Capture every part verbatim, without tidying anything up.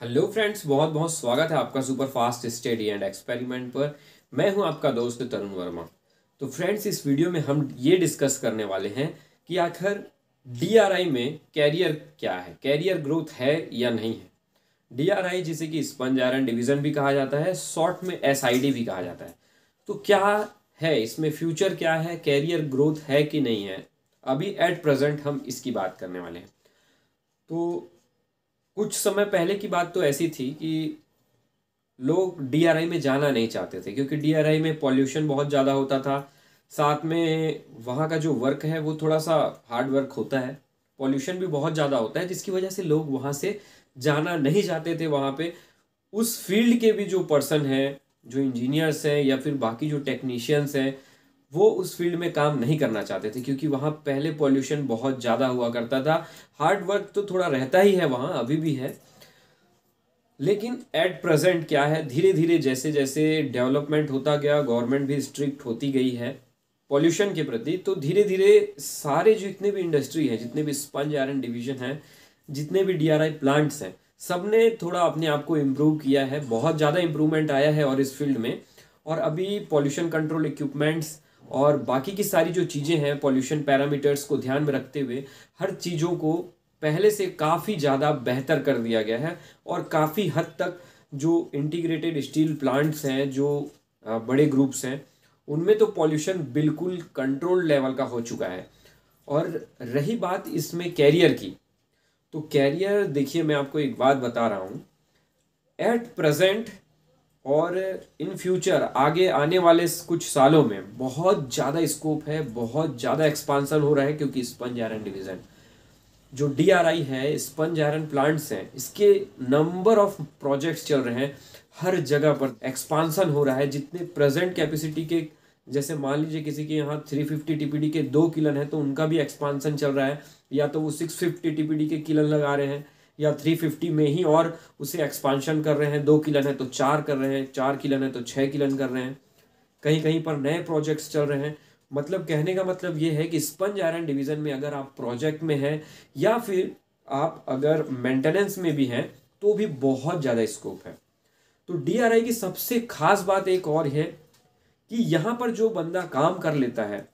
Hello friends, बहुत बहुत स्वागत है आपका super fast study and experiment पर। मैं हूं आपका दोस्त तरुण वर्मा। तो फ्रेंड्स, इस वीडियो में हम ये डिस्कस करने वाले हैं कि आखिर डीआरआई में कैरियर क्या है, कैरियर ग्रोथ है या नहीं है। डीआरआई जिसे कि स्पंज आयरन डिवीजन भी कहा जाता है, शॉर्ट में एसआईडी भी कहा जाता है। तो क्या है इसमें, फ्यूचर क्या है, कैरियर ग्रोथ है कि नहीं है, अभी एट प्रेजेंट हम इसकी बात करने वाले हैं। तो कुछ समय पहले की बात तो ऐसी थी कि लोग डीआरआई में जाना नहीं चाहते थे, क्योंकि डीआरआई में पॉल्यूशन बहुत ज़्यादा होता था। साथ में वहाँ का जो वर्क है वो थोड़ा सा हार्ड वर्क होता है, पॉल्यूशन भी बहुत ज़्यादा होता है, जिसकी वजह से लोग वहाँ से जाना नहीं चाहते थे। वहाँ पे उस फील्ड के भी जो पर्सन हैं, जो इंजीनियर्स हैं या फिर बाकी जो टेक्नीशियंस हैं, वो उस फील्ड में काम नहीं करना चाहते थे, क्योंकि वहाँ पहले पॉल्यूशन बहुत ज़्यादा हुआ करता था। हार्ड वर्क तो थोड़ा रहता ही है वहाँ, अभी भी है। लेकिन एट प्रेजेंट क्या है, धीरे धीरे जैसे जैसे डेवलपमेंट होता गया, गवर्नमेंट भी स्ट्रिक्ट होती गई है पॉल्यूशन के प्रति, तो धीरे धीरे सारे जितने भी इंडस्ट्री हैं, जितने भी स्पंज आयरन डिवीजन हैं, जितने भी डीआरआई प्लांट्स हैं, सबने थोड़ा अपने आप को इम्प्रूव किया है। बहुत ज़्यादा इम्प्रूवमेंट आया है और इस फील्ड में। और अभी पॉल्यूशन कंट्रोल इक्विपमेंट्स और बाकी की सारी जो चीज़ें हैं, पॉल्यूशन पैरामीटर्स को ध्यान में रखते हुए हर चीज़ों को पहले से काफ़ी ज़्यादा बेहतर कर दिया गया है। और काफ़ी हद तक जो इंटीग्रेटेड स्टील प्लांट्स हैं, जो अ, बड़े ग्रुप्स हैं, उनमें तो पॉल्यूशन बिल्कुल कंट्रोल लेवल का हो चुका है। और रही बात इसमें कैरियर की, तो कैरियर देखिए, मैं आपको एक बात बता रहा हूँ। एट प्रेजेंट और इन फ्यूचर, आगे आने वाले कुछ सालों में बहुत ज़्यादा स्कोप है, बहुत ज़्यादा एक्सपांसन हो रहा है, क्योंकि स्पंज आयरन डिवीज़न जो डीआरआई है, स्पंज आयरन प्लांट्स हैं, इसके नंबर ऑफ प्रोजेक्ट्स चल रहे हैं। हर जगह पर एक्सपांसन हो रहा है। जितने प्रेजेंट कैपेसिटी के, जैसे मान लीजिए किसी के यहाँ थ्री फिफ्टी टीपीडी के दो किलन है, तो उनका भी एक्सपांसन चल रहा है। या तो वो सिक्स फिफ्टी टीपीडी के किलन लगा रहे हैं, या थ्री फिफ्टी में ही और उसे एक्सपांशन कर रहे हैं। दो किलन है तो चार कर रहे हैं, चार किलन है तो छः किलन कर रहे हैं। कहीं कहीं पर नए प्रोजेक्ट्स चल रहे हैं। मतलब कहने का मतलब ये है कि स्पंज आयरन डिवीज़न में अगर आप प्रोजेक्ट में हैं या फिर आप अगर मेंटेनेंस में भी हैं, तो भी बहुत ज़्यादा स्कोप है। तो डीआरआई की सबसे खास बात एक और है कि यहाँ पर जो बंदा काम कर लेता है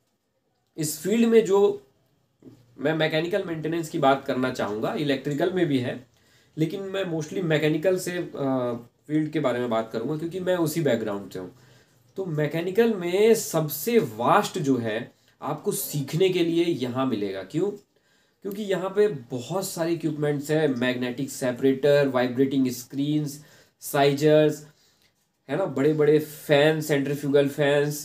इस फील्ड में, जो मैं मैकेनिकल मेंटेनेंस की बात करना चाहूँगा, इलेक्ट्रिकल में भी है, लेकिन मैं मोस्टली मैकेनिकल से फील्ड के बारे में बात करूँगा, क्योंकि मैं उसी बैकग्राउंड से हूँ। तो मैकेनिकल में सबसे वास्ट जो है, आपको सीखने के लिए यहाँ मिलेगा। क्यों? क्योंकि यहाँ पे बहुत सारे इक्विपमेंट्स हैं, magnetic separator, vibrating screens, sizers, है ना, बड़े बड़े फैन, सेंट्रीफ्यूगल फैंस,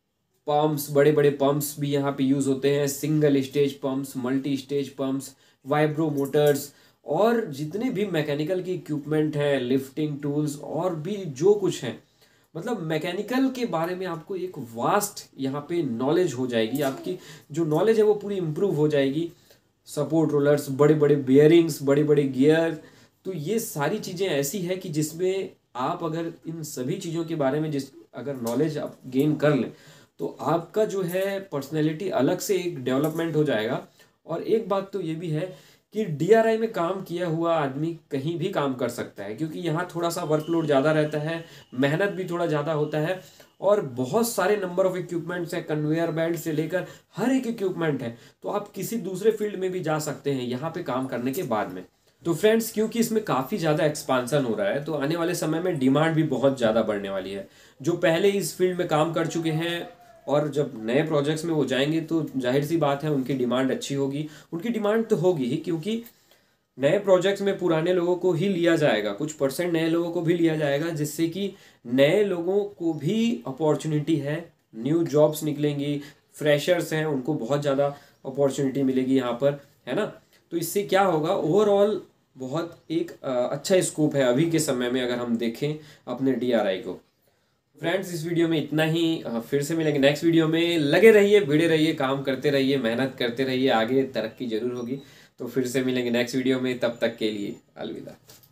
पंप्स, बड़े बड़े पंप्स भी यहाँ पे यूज़ होते हैं, single stage pumps, multi stage pumps, vibro motors, और जितने भी मैकेनिकल के इक्विपमेंट हैं, लिफ्टिंग टूल्स और भी जो कुछ है, मतलब मैकेनिकल के बारे में आपको एक वास्ट यहाँ पे नॉलेज हो जाएगी। आपकी जो नॉलेज है वो पूरी इम्प्रूव हो जाएगी। सपोर्ट रोलर्स, बड़े बड़े बियरिंग्स, बड़े बड़े गियर, तो ये सारी चीज़ें ऐसी है कि जिसमें आप अगर इन सभी चीज़ों के बारे में जिस अगर नॉलेज आप गेन कर लें, तो आपका जो है पर्सनैलिटी अलग से एक डेवलपमेंट हो जाएगा। और एक बात तो ये भी है कि डीआरआई में काम किया हुआ आदमी कहीं भी काम कर सकता है, क्योंकि यहाँ थोड़ा सा वर्कलोड ज़्यादा रहता है, मेहनत भी थोड़ा ज़्यादा होता है, और बहुत सारे नंबर ऑफ इक्विपमेंट्स हैं, कन्वेयर बेल्ट से लेकर हर एक इक्विपमेंट है। तो आप किसी दूसरे फील्ड में भी जा सकते हैं यहाँ पे काम करने के बाद में। तो फ्रेंड्स, क्योंकि इसमें काफ़ी ज़्यादा एक्सपांसन हो रहा है, तो आने वाले समय में डिमांड भी बहुत ज़्यादा बढ़ने वाली है। जो पहले इस फील्ड में काम कर चुके हैं और जब नए प्रोजेक्ट्स में वो जाएंगे, तो जाहिर सी बात है उनकी डिमांड अच्छी होगी। उनकी डिमांड तो होगी ही, क्योंकि नए प्रोजेक्ट्स में पुराने लोगों को ही लिया जाएगा, कुछ परसेंट नए लोगों को भी लिया जाएगा, जिससे कि नए लोगों को भी अपॉर्चुनिटी है, न्यू जॉब्स निकलेंगी। फ्रेशर्स हैं, उनको बहुत ज़्यादा अपॉर्चुनिटी मिलेगी यहाँ पर, है ना। तो इससे क्या होगा, ओवरऑल बहुत एक अ, अच्छा स्कोप है अभी के समय में, अगर हम देखें अपने डीआरआई को। फ्रेंड्स, इस वीडियो में इतना ही। अ, फिर से मिलेंगे नेक्स्ट वीडियो में। लगे रहिए, भिड़े रहिए, काम करते रहिए, मेहनत करते रहिए, आगे तरक्की जरूर होगी। तो फिर से मिलेंगे नेक्स्ट वीडियो में, तब तक के लिए अलविदा।